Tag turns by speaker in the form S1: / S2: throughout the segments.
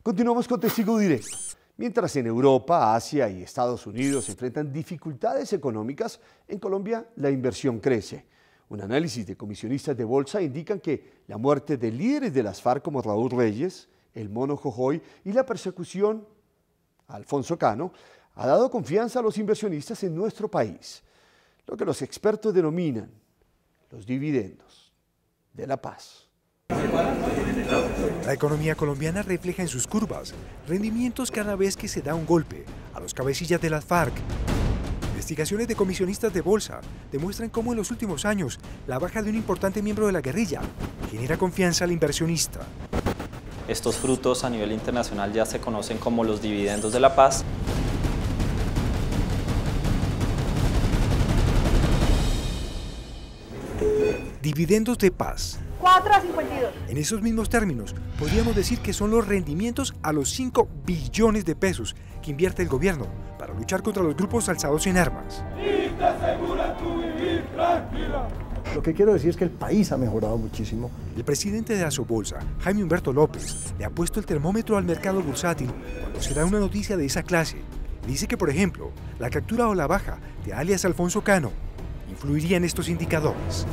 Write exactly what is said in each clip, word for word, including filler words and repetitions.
S1: Continuamos con Testigo Directo. Mientras en Europa, Asia y Estados Unidos enfrentan dificultades económicas, en Colombia la inversión crece. Un análisis de comisionistas de bolsa indican que la muerte de líderes de las FARC como Raúl Reyes, el Mono Jojoy y la persecución a Alfonso Cano ha dado confianza a los inversionistas en nuestro país, lo que los expertos denominan los dividendos de la paz.
S2: La economía colombiana refleja en sus curvas rendimientos cada vez que se da un golpe a los cabecillas de las FARC. Investigaciones de comisionistas de bolsa demuestran cómo en los últimos años la baja de un importante miembro de la guerrilla genera confianza al inversionista.
S3: Estos frutos a nivel internacional ya se conocen como los dividendos de la paz.
S2: Dividendos de paz.
S4: cuatro a cincuenta y dos.
S2: En esos mismos términos, podríamos decir que son los rendimientos a los cinco billones de pesos que invierte el gobierno para luchar contra los grupos alzados en armas.
S5: Lo que quiero decir es que el país ha mejorado muchísimo.
S2: El presidente de Asobolsa, Jaime Humberto López, le ha puesto el termómetro al mercado bursátil cuando se da una noticia de esa clase. Dice que, por ejemplo, la captura o la baja de alias Alfonso Cano influiría en estos indicadores.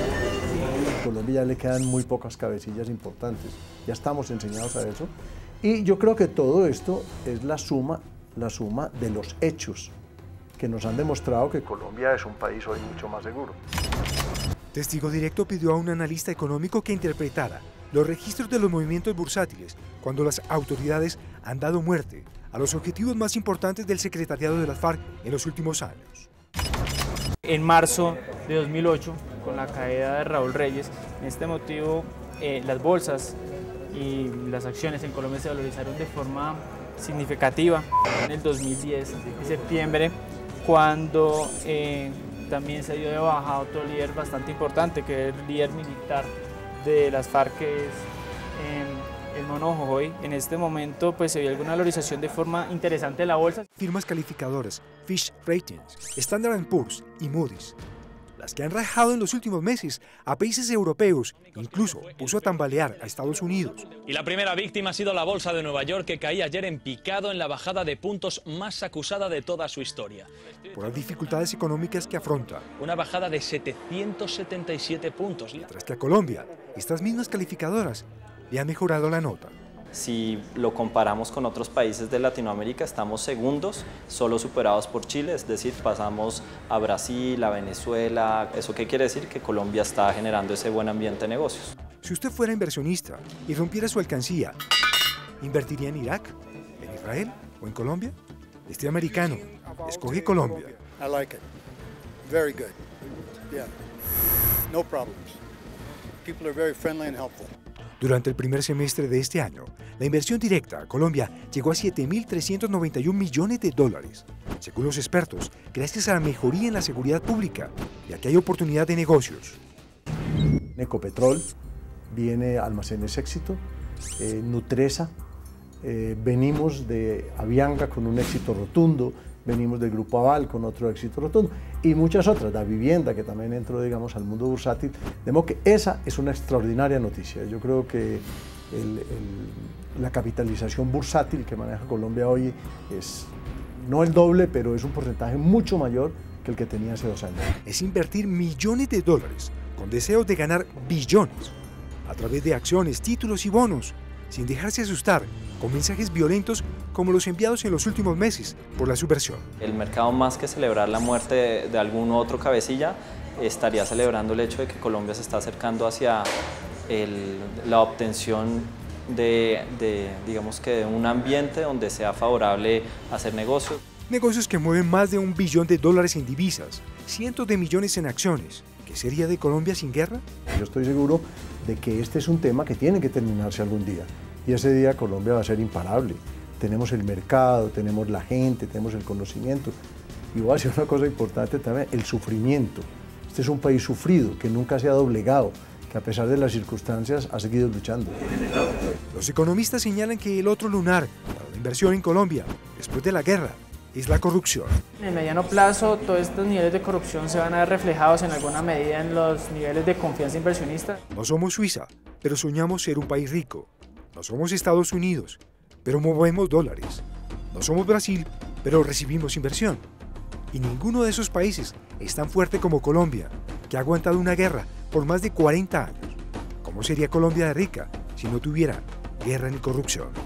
S5: A Colombia ya le quedan muy pocas cabecillas importantes, ya estamos enseñados a eso, y yo creo que todo esto es la suma, la suma de los hechos que nos han demostrado que Colombia es un país hoy mucho más seguro.
S2: Testigo Directo pidió a un analista económico que interpretara los registros de los movimientos bursátiles cuando las autoridades han dado muerte a los objetivos más importantes del secretariado de las FARC en los últimos años.
S6: En marzo de dos mil ocho, con la caída de Raúl Reyes, en este motivo eh, las bolsas y las acciones en Colombia se valorizaron de forma significativa. En el dos mil diez, en septiembre, cuando eh, también se dio de baja otro líder bastante importante, que es el líder militar de las FARC, que es eh, el Mono Jojoy. En este momento pues, se vio alguna valorización de forma interesante de la bolsa.
S2: Firmas calificadoras, Fitch Ratings, Standard and Poor's y Moody's, las que han rajado en los últimos meses a países europeos, incluso puso a tambalear a Estados Unidos.
S7: Y la primera víctima ha sido la bolsa de Nueva York, que caía ayer en picado en la bajada de puntos más acusada de toda su historia.
S2: Por las dificultades económicas que afronta.
S7: Una bajada de setecientos setenta y siete puntos.
S2: Mientras que a Colombia, estas mismas calificadoras le han mejorado la nota.
S3: Si lo comparamos con otros países de Latinoamérica, estamos segundos, solo superados por Chile, es decir, pasamos a Brasil, a Venezuela. ¿Eso qué quiere decir? Que Colombia está generando ese buen ambiente de negocios.
S2: Si usted fuera inversionista y rompiera su alcancía, ¿invertiría en Irak, en Israel o en Colombia? Este americano escoge Colombia.
S8: I like it. Very good. Yeah. No problems. People are very friendly and helpful.
S2: Durante el primer semestre de este año, la inversión directa a Colombia llegó a siete mil trescientos noventa y un millones de dólares. Según los expertos, gracias a la mejoría en la seguridad pública, ya que hay oportunidad de negocios.
S5: Ecopetrol, viene Almacenes Éxito, eh, Nutresa, eh, venimos de Avianca con un éxito rotundo, venimos del Grupo Aval con otro éxito rotundo y muchas otras, la vivienda que también entró, digamos, al mundo bursátil, de modo que esa es una extraordinaria noticia. Yo creo que el, el, la capitalización bursátil que maneja Colombia hoy es no el doble, pero es un porcentaje mucho mayor que el que tenía hace dos años.
S2: Es invertir millones de dólares con deseos de ganar billones a través de acciones, títulos y bonos, sin dejarse asustar con mensajes violentos como los enviados en los últimos meses por la subversión.
S3: El mercado, más que celebrar la muerte de, de algún otro cabecilla, estaría celebrando el hecho de que Colombia se está acercando hacia el, la obtención de, de, digamos que de un ambiente donde sea favorable hacer negocios.
S2: Negocios que mueven más de un billón de dólares en divisas, cientos de millones en acciones. ¿Qué sería de Colombia sin guerra?
S5: Yo estoy seguro de que este es un tema que tiene que terminarse algún día. Y ese día Colombia va a ser imparable. Tenemos el mercado, tenemos la gente, tenemos el conocimiento. Y voy a decir una cosa importante también, el sufrimiento. Este es un país sufrido, que nunca se ha doblegado, que a pesar de las circunstancias ha seguido luchando.
S2: Los economistas señalan que el otro lunar para la inversión en Colombia, después de la guerra, es la corrupción.
S6: En el mediano plazo, todos estos niveles de corrupción se van a ver reflejados en alguna medida en los niveles de confianza inversionista.
S2: No somos Suiza, pero soñamos ser un país rico. No somos Estados Unidos, pero movemos dólares. No somos Brasil, pero recibimos inversión. Y ninguno de esos países es tan fuerte como Colombia, que ha aguantado una guerra por más de cuarenta años. ¿Cómo sería Colombia de rica si no tuviera guerra ni corrupción?